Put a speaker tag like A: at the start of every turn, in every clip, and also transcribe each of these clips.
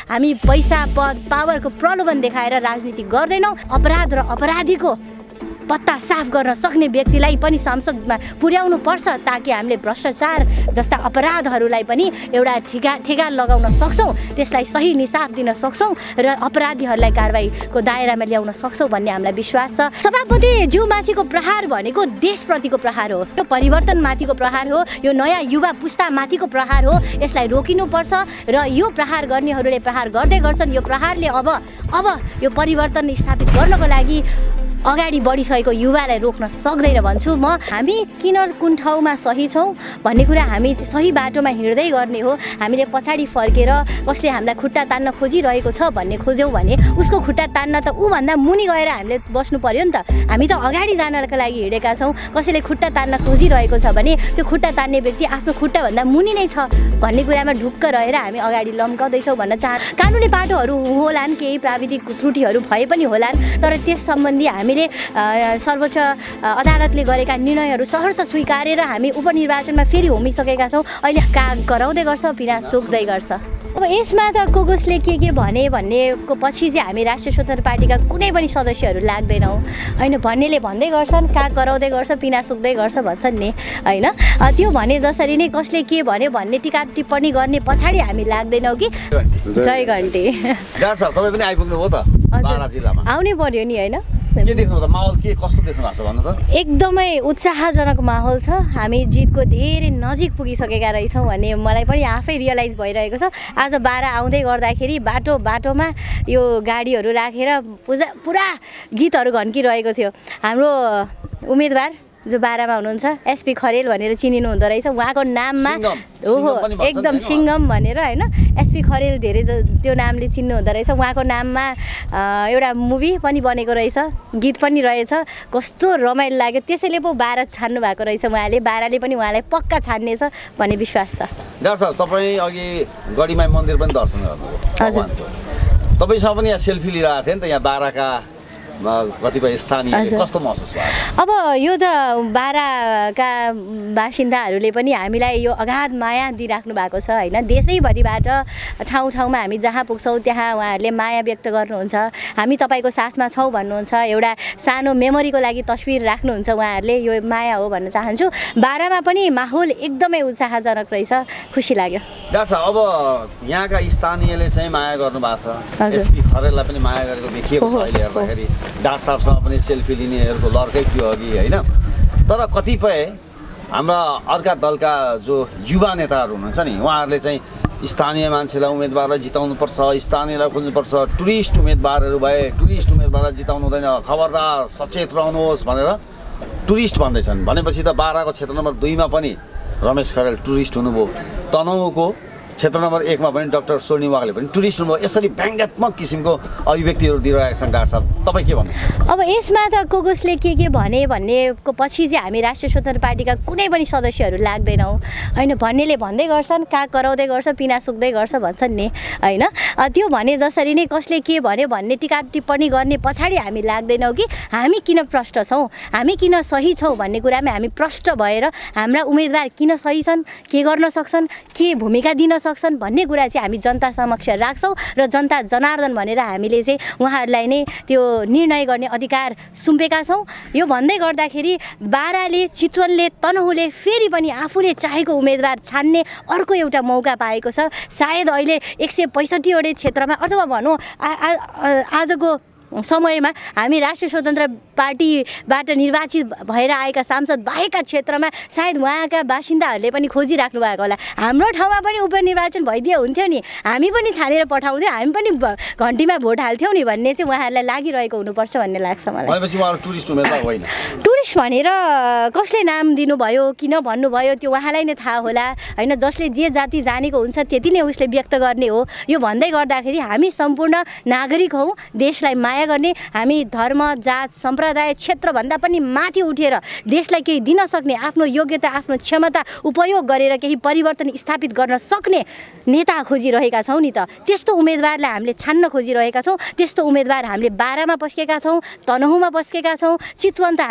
A: हामी पैसा पद पावरको प्रलोभन देखाएर राजनीति गर्दैनौँ। अपराध र अपराधीको पत्ता साफ गर्न सक्ने व्यक्तिलाई पनि संसदमा पुर्याउनु पर्छ ताकि हामीले भ्रष्टाचार जस्ता अपराधहरूलाई पनि एउटा ठेगा लगाउन सक्छौँ, त्यसलाई सही निसाफ दिन सक्छौँ र अपराधीहरूलाई कारबाहीको दायरामा ल्याउन सक्छौँ भन्ने हामीलाई विश्वास छ। सभापति ज्यूमाथिको प्रहार भनेको देशप्रतिको प्रहार हो, यो परिवर्तनमाथिको प्रहार हो, यो नयाँ युवा पुस्तामाथिको प्रहार हो। यसलाई रोकिनुपर्छ र यो प्रहार गर्नेहरूले प्रहार गर्दै गर्छन्। यो प्रहारले अब यो परिवर्तन स्थापित गर्नको लागि अगाडि बढिसकेको युवालाई रोक्न सक्दैन भन्छु म। हामी किन कुन ठाउँमा सही छौँ भन्ने कुरा हामी सही बाटोमा हिँड्दै गर्ने हो। हामीले पछाडि फर्केर कसले हामीलाई खुट्टा तान्न खोजिरहेको छ भन्ने खोज्यौँ भने उसको खुट्टा तान्न त ऊभन्दा मुनि गएर हामीले बस्नु पर्यो नि त। हामी त अगाडि जानका लागि हिँडेका छौँ। कसैले खुट्टा तान्न खोजिरहेको छ भने त्यो खुट्टा तान्ने व्यक्ति आफ्नो खुट्टाभन्दा मुनि नै छ भन्ने कुरामा ढुक्क रहेर हामी अगाडि लम्काउँदैछौँ भन्न चाहन्छु। कानुनी बाटोहरू होलान्, केही प्राविधिक त्रुटिहरू भए पनि होलान्, तर त्यस सम्बन्धी हामी सर्वोच्च अदालतले गरेका निर्णयहरू सहर्ष स्वीकारेर हामी उपनिर्वाचनमा फेरि होमिसकेका छौँ। अहिले काग कराउँदै गर्छ, पिना सुक्दै गर्छ। अब यसमा त कसले के भने भन्नेको पछि चाहिँ हामी राष्ट्रिय स्वतन्त्र पार्टीका कुनै पनि सदस्यहरू लाग्दैनौँ होइन। भन्नेले भन्दै गर्छन्, काग कराउँदै गर्छ, पिना सुक्दै गर्छ भन्छन् नि होइन। त्यो भने जसरी नै कसले के भन्यो भन्ने टिका टिप्पणी गर्ने पछाडि हामी लाग्दैनौँ कि। जय घन्टी।
B: डाक्टर साहब तपाईँ पनि आइपुग्नु हो त बारा जिल्लामा?
A: आउनै पर्यो नि होइन।
B: के देख्नु त माहौल के कस्तो देख्नु भएको छ भन्नु त?
A: एकदमै उत्साहजनक माहौल छ। हामी जितको धेरै नजिक पुगिसकेका रहेछौँ भन्ने मलाई पनि आफै रियलाइज भइरहेको छ। आज बारा आउँदै गर्दाखेरि बाटोमा यो गाडीहरू राखेर पुरा गीतहरू घन्किरहेको थियो। हाम्रो उम्मेदवार जो बारामा हुनुहुन्छ एसपी खरेल भनेर चिनिनु हुँदो रहेछ, उहाँको नाममा ओहो एकदम सिङ्गम भनेर होइन, एसपी खरेल धेरै त्यो नामले चिन्नु हुँदो रहेछ। उहाँको नाममा एउटा मुभी पनि बनेको रहेछ, गीत पनि रहेछ। कस्तो रमाइलो लाग्यो। त्यसैले पो बारा छान्नु भएको रहेछ उहाँले। बाराले पनि उहाँलाई पक्का छान्नेछ भन्ने विश्वास छ।
B: डाक्टर साहब तपाईँ अघि गढीमाई मन्दिर पनि दर्शन गर्नुभयो। हजुर तपाईँसँग पनि यहाँ सेल्फी लिइरहेको थियो नि त यहाँ बाराका कतिपय स्थानीय, कस्तो महसुस भयो?
A: अब यो त बाराका बासिन्दाहरूले पनि हामीलाई यो अगाध माया दिइराख्नु भएको छ होइन। देशैभरिबाट ठाउँमा हामी जहाँ पुग्छौँ त्यहाँ उहाँहरूले माया व्यक्त गर्नुहुन्छ। हामी तपाईँको साथमा छौँ भन्नुहुन्छ। एउटा सानो मेमोरीको लागि तस्विर राख्नुहुन्छ उहाँहरूले। यो माया हो भन्न चाहन्छु। बारामा पनि माहौल एकदमै उत्साहजनक रहेछ, खुसी लाग्यो।
B: डाक्टर साहब अब यहाँका स्थानीयले चाहिँ माया गर्नु भएको छ, एसपी खरेललाई पनि माया गरेको देखिएको छ अहिले हेर्दाखेरि। डाक्टर साहबसँग पनि सेल्फी लिनेहरूको लड्कै थियो अघि होइन। तर कतिपय हाम्रा अर्का दलका जो युवा नेताहरू हुनुहुन्छ नि उहाँहरूले चाहिँ स्थानीय मान्छेलाई उम्मेदवारलाई जिताउनुपर्छ, स्थानीयलाई खोज्नुपर्छ, टुरिस्ट उम्मेदवारहरू भए टुरिस्ट उम्मेदवारलाई जिताउनु हुँदैन, खबरदार सचेत रहनुहोस् भनेर टुरिस्ट भन्दैछन्। भनेपछि त बाराको क्षेत्र नम्बर 2 मा पनि रमेश खरेल टुरिस्ट हुनुभयो, तनहुँको क्षेत्र नम्बर 1 मा पनि डाक्टर स्वर्णिम वाग्ले पनि टुरिस्ट हुनुभयो। यसरी व्यङ्ग्यात्मक किसिमको अभिव्यक्तिहरू दिइरहेका छन्। डाक्टर साहब तपाईँ के भन्नुहुन्छ?
A: अब यसमा त कसले के भने भन्नेको पछि चाहिँ हामी राष्ट्रिय स्वतन्त्र पार्टीका कुनै पनि सदस्यहरू लाग्दैनौँ होइन। भन्नेले भन्दै गर्छन्, काग कराउँदै गर्छ, पिना सुक्दै गर्छ भन्छन् नि होइन। त्यो भने जसरी नै कसले के भन्यो भन्ने टिका टिप्पणी गर्ने पछाडि हामी लाग्दैनौँ कि हामी किन प्रष्ट छौँ, हामी किन सही छौँ भन्ने कुरामा हामी प्रष्ट भएर हाम्रा उम्मेदवार किन सही छन्, के गर्न सक्छन्, के भूमिका दिन सक्छन् भन्ने कुरा चाहिँ हामी जनता समक्ष राख्छौँ र जनता जनार्दन भनेर हामीले चाहिँ उहाँहरूलाई नै त्यो निर्णय गर्ने अधिकार सुम्पेका छौँ। यो भन्दै गर्दाखेरि बाराले, चितवनले, तनहुँले फेरि पनि आफूले चाहेको उम्मेदवार छान्ने अर्को एउटा मौका पाएको छ। सायद अहिले 165 वटै क्षेत्रमा अथवा भनौँ आजको समयमा हामी राष्ट्रिय स्वतन्त्र पार्टीबाट निर्वाचित भएर आएका सांसद बाहेकका क्षेत्रमा सायद उहाँका बासिन्दाहरूले पनि खोजिराख्नु भएको होला। हाम्रो ठाउँमा पनि उपनिर्वाचन भइदिए हुन्थ्यो नि, हामी पनि छानेर पठाउँथ्यौँ, हामी पनि घन्टीमा भोट हाल्थ्यौँ नि भन्ने चाहिँ उहाँहरूलाई लागिरहेको हुनुपर्छ भन्ने लाग्छ मलाई।
B: भनेपछि उहाँहरू टुरिस्ट उम्मेदवार होइन।
A: टुरिस्ट भनेर कसले नाम दिनुभयो, किन भन्नुभयो त्यो उहाँलाई नै थाहा होला होइन। जसले जे जाति जानेको हुन्छ त्यति नै उसले व्यक्त गर्ने हो। यो भन्दै गर्दाखेरि हामी सम्पूर्ण नागरिक हौँ, देशलाई माया गर्ने, हामी धर्म, जात, सम्प्रदाय, क्षेत्रभन्दा पनि माथि उठेर देशलाई केही दिन सक्ने, आफ्नो योग्यता, आफ्नो क्षमता उपयोग गरेर केही परिवर्तन स्थापित गर्न सक्ने नेता खोजिरहेका छौँ नि त। त्यस्तो उम्मेदवारलाई हामीले छान्न खोजिरहेका छौँ। त्यस्तो उम्मेदवार हामीले बारामा पस्केका छौँ, तनहुँमा पस्केका छौँ, चितवन त हाम्रो छँदै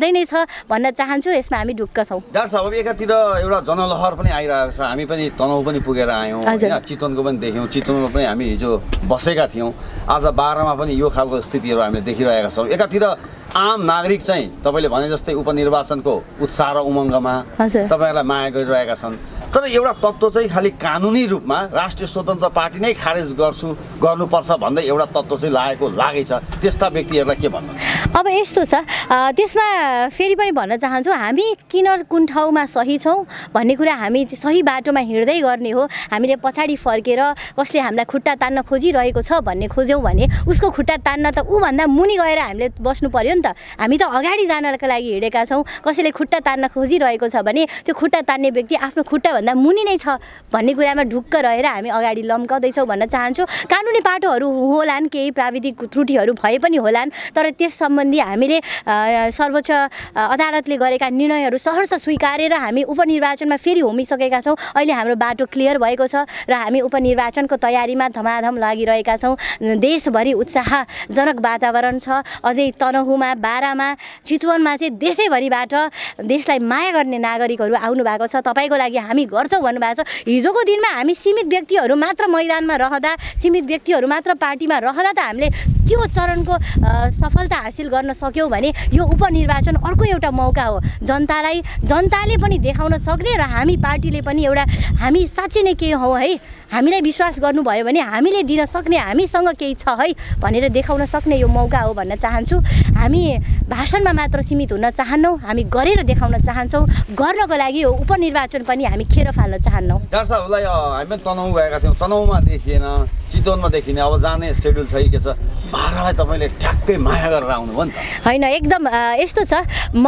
A: छँदै नै छ भन्न चाहन्छु। यसमा हामी ढुक्क छौँ।
B: डाक्टर साहब, अब एकातिर एउटा जनलहर पनि आइरहेको छ, हामी पनि तनहु पनि पुगेर आयौँ होइन, चितवनको पनि देख्यौँ, चितवनमा पनि हामी हिजो बसेका थियौँ, आज बाह्रमा पनि यो खालको स्थितिहरू हामीले देखिरहेका छौँ। एकातिर आम नागरिक चाहिँ तपाईँले भने जस्तै उपनिर्वाचनको उत्साह र उमङ्गमा तपाईँहरूलाई माया गरिरहेका छन्, तर एउटा तत्त्व चाहिँ खालि कानुनी रूपमा राष्ट्रिय स्वतन्त्र पार्टी नै खारेज गर्नुपर्छ भन्दै एउटा तत्त्व चाहिँ लागेछ, त्यस्ता व्यक्तिहरूलाई के भन्नुहुन्छ?
A: अब यस्तो छ, त्यसमा फेरि पनि भन्न चाहन्छु, हामी किन कुन ठाउँमा सही छौँ भन्ने कुरा हामी सही बाटोमा हिँड्दै गर्ने हो। हामीले पछाडि फर्केर कसले हामीलाई खुट्टा तान्न खोजिरहेको छ भन्ने खोज्यौँ भने उसको खुट्टा तान्न त ऊभन्दा मुनि गएर हामीले बस्नु पर्यो नि त। हामी त अगाडि जानका लागि हिँडेका छौँ, कसैले खुट्टा तान्न खोजिरहेको छ भने त्यो खुट्टा तान्ने व्यक्ति आफ्नो खुट्टाभन्दा मुनि नै छ भन्ने कुरामा ढुक्क रहेर हामी अगाडि लम्काउँदैछौँ भन्न चाहन्छु। कानुनी बाटोहरू होलान्, केही प्राविधिक त्रुटिहरू भए पनि होलान्, तर त्यस सम्बन्धी हामीले सर्वोच्च अदालतले गरेका निर्णयहरू सहर्ष स्वीकारेर हामी उपनिर्वाचनमा फेरि होमिसकेका छौँ। अहिले हाम्रो बाटो क्लियर भएको छ र हामी उपनिर्वाचनको तयारीमा धमाधम लागिरहेका छौँ। देशभरि उत्साहजनक वातावरण छ। अझै तनहुमा, बारामा, चितवनमा चाहिँ देशैभरिबाट देशलाई माया गर्ने नागरिकहरू आउनु भएको छ। तपाईँको लागि हामी गर्छौँ भन्नुभएको छ। हिजोको दिनमा हामी सीमित व्यक्तिहरू मात्र मैदानमा रहँदा, सीमित व्यक्तिहरू मात्र पार्टीमा रहँदा त हामीले त्यो चरणको सफलता हासिल गर्न सक्यौँ भने यो उपनिर्वाचन अर्को एउटा मौका हो। जनताले पनि देखाउन सक्ने र हामी पार्टीले पनि एउटा हामी साँच्चै नै के हौँ है, हामीलाई विश्वास गर्नुभयो भने हामीले दिन सक्ने, हामीसँग केही छ है भनेर देखाउन सक्ने यो मौका हो भन्न चाहन्छु। हामी भाषणमा मात्र सीमित हुन चाहन्नौँ, हामी गरेर देखाउन चाहन्छौँ। गर्नको लागि यो उपनिर्वाचन पनि हामी खेर फाल्न चाहन्नौँ।
B: डाक्टर साहबलाई हामी तनहु गएका थियौँ, तनहुमा देखिएन, चितवनमा देखिने, अब जाने सेड्युल छ कि के छ? बाह्रलाई तपाईँले ठ्याक्कै माया गरेर आउनुभयो नि त? होइन,
A: एकदम यस्तो छ,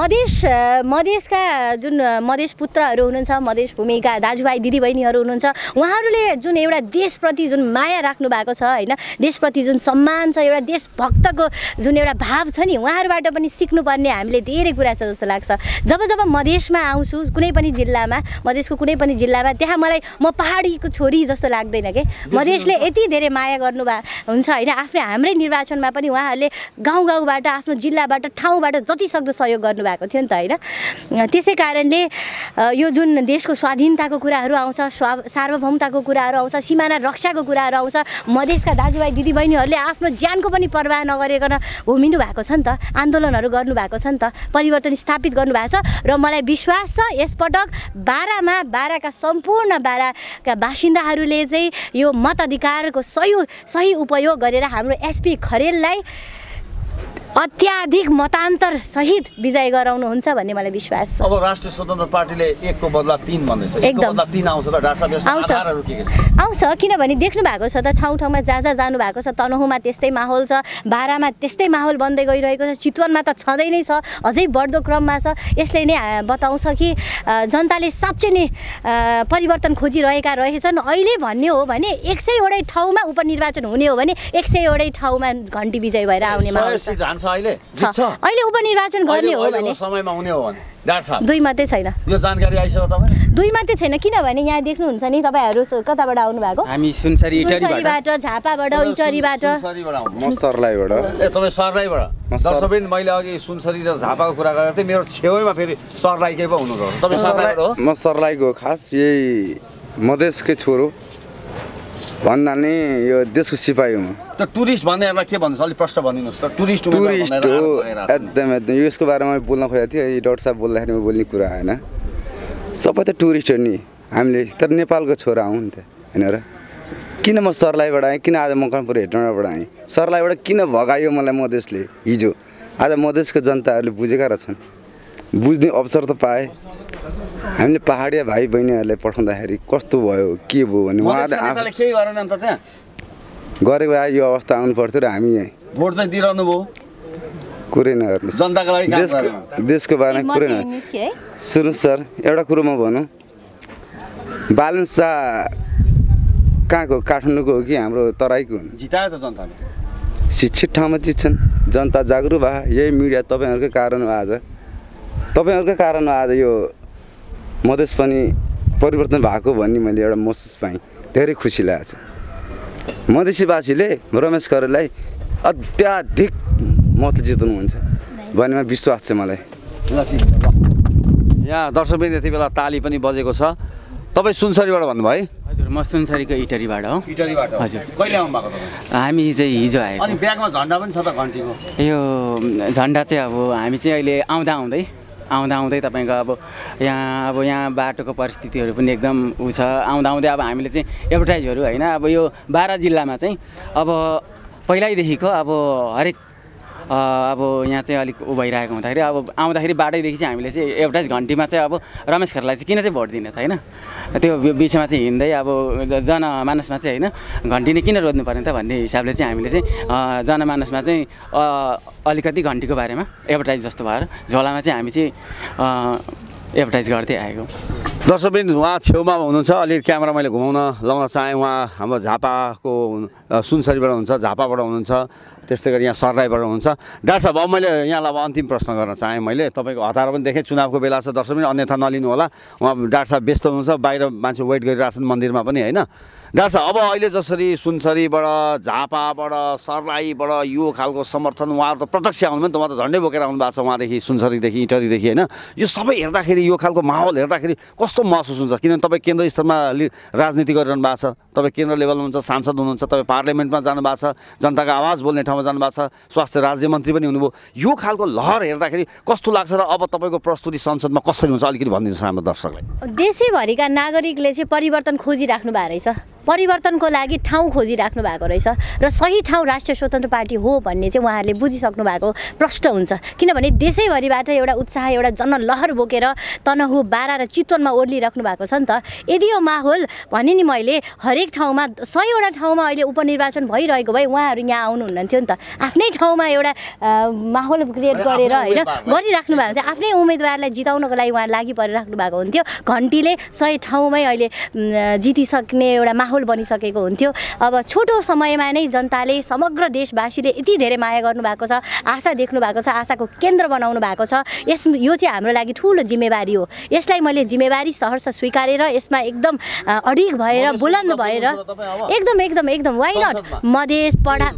A: मधेसका जुन मधेस पुत्रहरू हुनुहुन्छ, मधेस भूमिका दाजुभाइ दिदीबहिनीहरू हुनुहुन्छ, उहाँहरूले जुन एउटा देशप्रति जुन माया राख्नु भएको छ होइन, देशप्रति जुन सम्मान छ, एउटा देशभक्तको जुन एउटा भाव छ नि, उहाँहरूबाट पनि सिक्नुपर्ने हामीले धेरै कुरा छ जस्तो लाग्छ। जब मधेसमा आउँछु, कुनै पनि जिल्लामा, मधेसको कुनै पनि जिल्लामा, त्यहाँ मलाई म पहाडीको छोरी जस्तो लाग्दैन के। मधेसले यति धेरै माया हुन्छ होइन, हाम्रै निर्वाचनमा पनि उहाँहरूले गाउँबाट, आफ्नो जिल्लाबाट, ठाउँबाट जति सक्दो सहयोग गर्नुभएको थियो नि त होइन। त्यसै कारणले यो जुन देशको स्वाधीनताको कुराहरू आउँछ, सार्वभौमताको कुराहरू आउँछ, सिमाना रक्षाको कुराहरू आउँछ, मधेसका दाजुभाइ दिदीबहिनीहरूले आफ्नो ज्यानको पनि परवाह नगरिकन होमिनु भएको छ नि त, आन्दोलनहरू गर्नुभएको छ नि त, परिवर्तन स्थापित गर्नुभएको छ। र मलाई विश्वास छ यसपटक बाराका सम्पूर्ण बाराका बासिन्दाहरूले चाहिँ यो मताधिकारको सही उपयोग गरेर हाम्रो एसपी खरेललाई अत्याधिक मतान्तर सहित विजय गराउनुहुन्छ भन्ने मलाई विश्वास छ।
B: अब राष्ट्रिय स्वतन्त्र पार्टीले 1 को बदला 3 भन्दैछ, 1 को बदला 3 आउँछ त डाक्टर साहब? यसमा आधारहरू के छ?
A: आउँछ, किनभने देख्नु भएको छ त, ठाउँमा जहाँ जानु भएको छ, तनहुमा त्यस्तै माहौल छ, बारामा त्यस्तै माहौल बन्दै गइरहेको छ, चितवनमा त छँदै नै छ, अझै बढ्दो क्रममा छ। यसले नै बताउँछ कि जनताले साँच्चै नै परिवर्तन खोजिरहेका रहेछन्। अहिले भन्ने हो भने 100वटै ठाउँमा उपनिर्वाचन हुने हो भने 100वटै ठाउँमा घन्टी विजय भएर आउने माहौल छ। अहिले उपनिर्वाचन गर्ने हो भने
B: समयमा हुने हो भने डाक्टर साहब
A: 2 मात्रै छैन,
B: यो जानकारी आइसक्यो तपाईँ?
A: 2 मात्रै छैन, किनभने यहाँ देख्नुहुन्छ नि, तपाईँहरू कताबाट आउनु भएको?
C: हामी सुनसरीबाट,
A: झापाबाट, इटरीबाट।
C: म सर्लाईबाट।
B: ए, तपाईँ सर्लाईबाट? दर्शकवृन्द, मैले अघि सुनसरी र झापाको कुरा गरेको थिएँ, मेरो छेउमा फेरि सर्लाईकै पो हुनुहुन्छ। तपाईँ सर्लाईबाट हो?
C: म सर्लाईको, खास यही मधेसकै छोरो भन्नाले यो देशको सिपाही हुँ।
B: त टुरिस्ट भन्नेहरूलाई के भन्नुहोस्, अलिक प्रश्न भनिदिनुहोस् त। टुरिस्ट
C: हो एकदम यसको बारेमा बोल्न खोजेको थियो। यो डाक्टर साहब बोल्दाखेरि बोल्ने कुरा होइन, सबै त टुरिस्ट हो नि हामीले, तर नेपालको छोरा हौँ नि त होइन र। किन म सर्लाईबाट आएँ, किन आज मकनपुर हेटौँडाबाट आएँ? सर्लाईबाट किन भगायो मलाई मधेसले हिजो? आज मधेसको जनताहरूले बुझेका रहेछन्, बुझ्ने अवसर त पाए। हामीले पहाडिया भाइ बहिनीहरूलाई पठाउँदाखेरि कस्तो भयो, के भयो भने
B: उहाँहरूले केही गरेन नि त त्यहाँ?
C: गरेको भए यो अवस्था आउनु पर्थ्यो र हामी यहाँ
B: भोट चाहिँ दिइरहनु भयो,
C: कुरै नगर्नुहोस्,
B: जनताको लागि
C: देशको बारेमा कुरै न। सुन्नुहोस् सर, एउटा कुरो म भनौँ, बालन शाह कहाँको, काठमाडौँको हो कि हाम्रो तराईको?
B: जितायो त जनताले,
C: शिक्षित ठाउँमा जित्छन्, जनता जागरुक भयो। यही मिडिया तपाईँहरूकै कारण हो, आज तपाईँहरूकै कारण हो आज यो मधेस पनि परिवर्तन भएको भन्ने मैले एउटा महसुस पाएँ। धेरै खुसी लागेको छ। मधेसीवासीले रमेश खरेललाई अत्याधिक मत जिताउनुहुन्छ भन्नेमा विश्वास छ मलाई।
B: ल ठिक छ ल यहाँ दर्शकवृन्द यति बेला ताली पनि बजेको छ तपाईँ सुनसरीबाट भन्नुभयो है
D: हजुर म सुनसरीको इटरीबाट हो
B: इटरीबाट
D: हजुर
B: कहिले आउनु भएको तपाईँ
D: हामी चाहिँ हिजो आएको
B: अनि ब्यागमा झन्डा पनि छ त घन्टीको
D: यो झन्डा चाहिँ अब हामी चाहिँ अहिले आउँदै तपाईँको अब यहाँ बाटोको परिस्थितिहरू पनि एकदम उ छ आउँदै अब हामीले चाहिँ एडभर्टाइजहरू होइन अब यो बारा जिल्लामा चाहिँ अब पहिल्यैदेखिको अब हरेक अब यहाँ चाहिँ अलिक उ भइरहेको हुँदाखेरि अब आउँदाखेरि बाटैदेखि चाहिँ हामीले चाहिँ एडभर्टाइज घन्टीमा चाहिँ अब रमेश खरेललाई चाहिँ किन चाहिँ भोट दिने त होइन त्यो बिचमा चाहिँ हिँड्दै अब जनमानसमा चाहिँ होइन घन्टी नै किन रोज्नु पर्ने त भन्ने हिसाबले चाहिँ हामीले चाहिँ जनमानसमा चाहिँ अलिकति घन्टीको बारेमा एडभर्टाइज जस्तो भएर झोलामा चाहिँ हामी चाहिँ एडभर्टाइज गर्दै आएको
B: दर्शकवृन्द उहाँ छेउमा हुनुहुन्छ अलिक क्यामेरा मैले घुमाउन लाउन चाहेँ उहाँ हाम्रो झापाको सुनसरीबाट हुनुहुन्छ झापाबाट हुनुहुन्छ त्यस्तै गरी यहाँ सर्राईबाट हुनुहुन्छ डाक्टर साहब अब मैले यहाँलाई अब अन्तिम प्रश्न गर्न चाहेँ मैले तपाईँको हतार पनि देखेँ चुनावको बेला छ दर्शकवृन्द अन्यथा नलिनु होला उहाँ डाक्टर साहब व्यस्त हुनुहुन्छ बाहिर मान्छे वेट गरिरहेको छन् मन्दिरमा पनि होइन डाक्टर साहब अब अहिले जसरी सुनसरीबाट झापाबाट सर्लाहीबाट यो खालको समर्थन उहाँहरू त प्रत्यक्ष आउनुभयो नि त उहाँ त झन्डै बोकेर आउनु भएको छ उहाँदेखि सुनसरीदेखि इटरीदेखि होइन यो सबै हेर्दाखेरि यो खालको माहौल हेर्दाखेरि कस्तो महसुस हुन्छ किनभने तपाईँ केन्द्र स्तरमा राजनीति गरिरहनु भएको छ तपाईँ केन्द्र लेभलमा हुनुहुन्छ सांसद हुनुहुन्छ तपाईँ पार्लियामेन्टमा जानुभएको छ जनताको आवाज बोल्ने ठाउँमा जानुभएको छ स्वास्थ्य राज्य मन्त्री पनि हुनुभयो यो खालको लहर हेर्दाखेरि कस्तो लाग्छ र अब तपाईँको प्रस्तुति संसदमा कसरी हुन्छ अलिकति भनिदिनुहोस् हाम्रो दर्शकलाई
A: देशैभरिका नागरिकले चाहिँ परिवर्तन खोजिराख्नु भएको रहेछ परिवर्तनको लागि ठाउँ खोजिराख्नु भएको रहेछ र सही ठाउँ राष्ट्रिय स्वतन्त्र पार्टी हो भन्ने चाहिँ उहाँहरूले बुझिसक्नु भएको प्रष्ट हुन्छ किनभने देशैभरिबाट एउटा उत्साह एउटा जनलहर बोकेर तनहु बारा र चितवनमा ओर्लिराख्नु भएको छ नि त यदि यो माहौल भने नि मैले हरेक ठाउँमा 100वटा ठाउँमा अहिले उपनिर्वाचन भइरहेको भए उहाँहरू यहाँ आउनुहुन्न थियो नि त आफ्नै ठाउँमा एउटा माहौल क्रिएट गरेर होइन गरिराख्नु भएको थियो आफ्नै उम्मेदवारलाई जिताउनको लागि उहाँ लागि परिराख्नु भएको हुन्थ्यो घन्टीले 100 ठाउँमै अहिले जितिसक्ने एउटा माहौल बनिसकेको हुन्थ्यो अब छोटो समयमा नै जनताले समग्र देशवासीले यति धेरै माया गर्नुभएको छ आशा देख्नु भएको छ आशाको केन्द्र बनाउनु भएको छ यो चाहिँ हाम्रो लागि ठुलो जिम्मेवारी हो यसलाई मैले जिम्मेवारी सहर्ष स्वीकारेर यसमा एकदम अडिग भएर बुलन्द भएर एकदम वाइ नट मधेस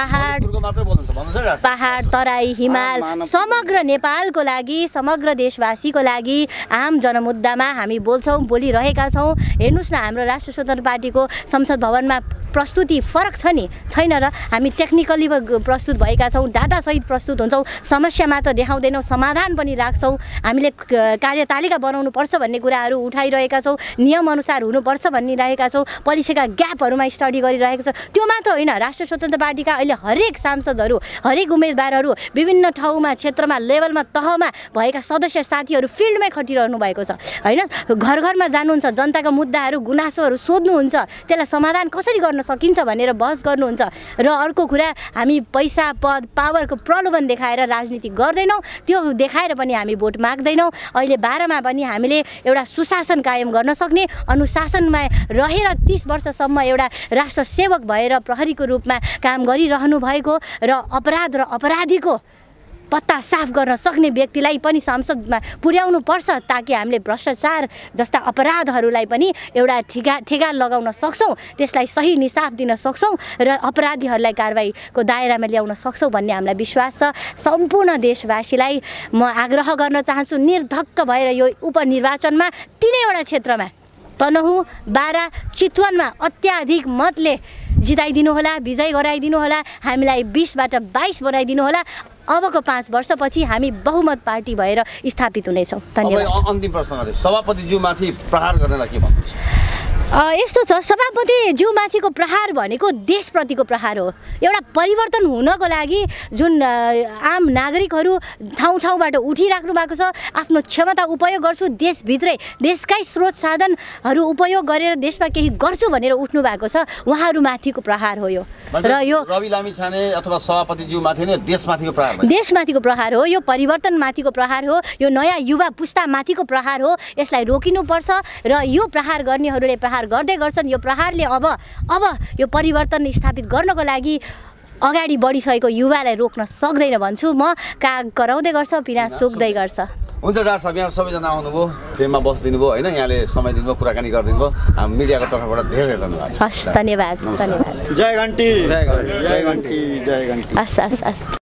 A: पहाड तराई हिमाल समग्र नेपालको लागि समग्र देशवासीको लागि आम जनमुद्दामा हामी बोल्छौँ बोलिरहेका छौँ हेर्नुहोस् न हाम्रो राष्ट्रिय स्वतन्त्र पार्टीको संसद भवनमा प्रस्तुति फरक छ नि छैन र हामी टेक्निकली प्रस्तुत भएका छौँ डाटासहित प्रस्तुत हुन्छौँ समस्या मात्र देखाउँदैनौँ समाधान पनि राख्छौँ हामीले कार्यतालिका बनाउनु पर्छ भन्ने कुराहरू उठाइरहेका छौँ नियमअनुसार हुनुपर्छ भनिरहेका छौँ पोलिसीका ग्यापहरूमा स्टडी गरिरहेका छौँ त्यो मात्र होइन राष्ट्रिय स्वतन्त्र पार्टीका अहिले हरेक सांसदहरू हरेक उम्मेदवारहरू विभिन्न ठाउँमा क्षेत्रमा लेभलमा तहमा भएका सदस्य साथीहरू फिल्डमै खटिरहनु भएको छ होइन घर घरमा जानुहुन्छ जनताका मुद्दाहरू गुनासोहरू सोध्नुहुन्छ त्यसलाई समाधान कसरी गर्न सकिन्छ भनेर बहस गर्नुहुन्छ र अर्को कुरा हामी पैसा पद पावरको प्रलोभन देखाएर राजनीति गर्दैनौँ त्यो देखाएर पनि हामी भोट माग्दैनौँ अहिले बारामा पनि हामीले एउटा सुशासन कायम गर्न सक्ने अनुशासनमा रहेर 30 वर्षसम्म एउटा राष्ट्र सेवक भएर प्रहरीको रूपमा काम गरिरहनु भएको र अपराध र अपराधीको पत्ता साफ गर्न सक्ने व्यक्तिलाई पनि संसदमा पुर्याउनु पर्छ ताकि हामीले भ्रष्टाचार जस्ता अपराधहरूलाई पनि एउटा ठेगा लगाउन सक्छौँ त्यसलाई सही निसाफ दिन सक्छौँ र अपराधीहरूलाई कारबाहीको दायरामा ल्याउन सक्छौँ भन्ने हामीलाई विश्वास छ सम्पूर्ण देशवासीलाई म आग्रह गर्न चाहन्छु निर्धक्क भएर यो उपनिर्वाचनमा 3वटा क्षेत्रमा तनहु बारा चितवनमा अत्याधिक मतले जिताइदिनु होला विजय गराइदिनु होला हामीलाई 20बाट 22 बनाइदिनु होला अबको 5 वर्षपछि हामी बहुमत पार्टी भएर स्थापित हुनेछौँ धन्यवाद
B: अन्तिम प्रश्न गरे सभापतिज्यूमाथि प्रहार गर्नलाई के भन्नुहुन्छ
A: यस्तो छ सभापतिज्यूमाथिको प्रहार भनेको देशप्रतिको प्रहार हो एउटा परिवर्तन हुनको लागि जुन आम नागरिकहरू ठाउँबाट उठिराख्नु भएको छ आफ्नो क्षमता उपयोग गर्छु देशभित्रै देशकै स्रोत साधनहरू उपयोग गरेर देशमा केही गर्छु भनेर उठ्नु भएको छ उहाँहरूमाथिको प्रहार हो यो र यो
B: रवि लामिछाने अथवा सभापतिज्यूमाथि नै देशमाथिको प्रहार
A: देशमाथिको प्रहार हो यो परिवर्तनमाथिको प्रहार हो यो नयाँ युवा पुस्तामाथिको प्रहार हो यसलाई रोकिनुपर्छ र यो प्रहार गर्नेहरूले प्रहार गर्दै गर्छन् यो प्रहारले अब यो परिवर्तन स्थापित गर्नको लागि अगाडि बढिसकेको युवालाई रोक्न सक्दैन भन्छु म काग कराउँदै गर्छ पिना सुक्दै गर्छ
B: हुन्छ डाक्टर साहब यहाँ सबैजना आउनुभयो फ्रेममा बसिदिनु भयो होइन यहाँले समय दिनुभयो कुराकानी गरिदिनु भयो हामी मिडियाको तर्फबाट धेरै धन्यवाद
A: हस् धन्यवाद
B: जय घन्टी
A: हस्